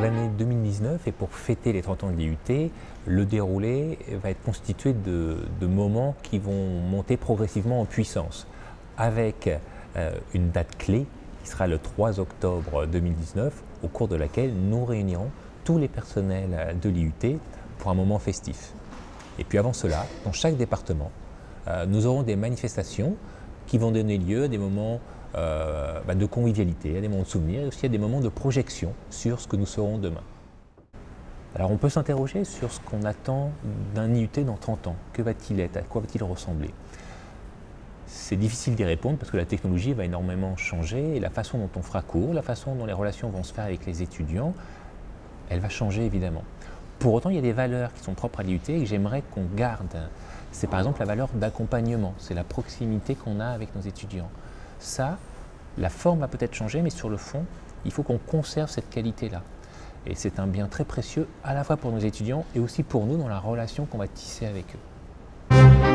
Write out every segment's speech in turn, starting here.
l'année 2019 et pour fêter les 30 ans de l'IUT, le déroulé va être constitué de moments qui vont monter progressivement en puissance avec une date clé qui sera le 3 octobre 2019 au cours de laquelle nous réunirons tous les personnels de l'IUT pour un moment festif. Et puis avant cela, dans chaque département, nous aurons des manifestations qui vont donner lieu à des moments de convivialité, à des moments de souvenirs et aussi à des moments de projection sur ce que nous serons demain. Alors on peut s'interroger sur ce qu'on attend d'un IUT dans 30 ans. Que va-t-il être? À quoi va-t-il ressembler? C'est difficile d'y répondre parce que la technologie va énormément changer et la façon dont on fera cours, la façon dont les relations vont se faire avec les étudiants, elle va changer évidemment. Pour autant, il y a des valeurs qui sont propres à l'IUT et que j'aimerais qu'on garde. C'est par exemple la valeur d'accompagnement, c'est la proximité qu'on a avec nos étudiants. Ça, la forme va peut-être changer, mais sur le fond, il faut qu'on conserve cette qualité-là. Et c'est un bien très précieux à la fois pour nos étudiants et aussi pour nous dans la relation qu'on va tisser avec eux.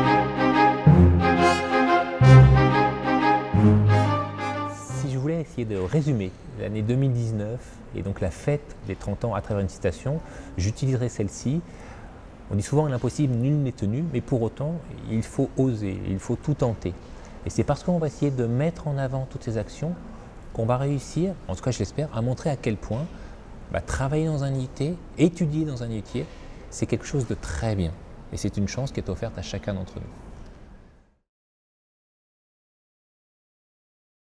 Si je voulais essayer de résumer l'année 2019 et donc la fête des 30 ans à travers une citation, j'utiliserai celle-ci. On dit souvent l'impossible, nul n'est tenu, mais pour autant, il faut oser, il faut tout tenter. Et c'est parce qu'on va essayer de mettre en avant toutes ces actions qu'on va réussir, en tout cas je l'espère, à montrer à quel point travailler dans un IUT, étudier dans un IUT, c'est quelque chose de très bien. Et c'est une chance qui est offerte à chacun d'entre nous.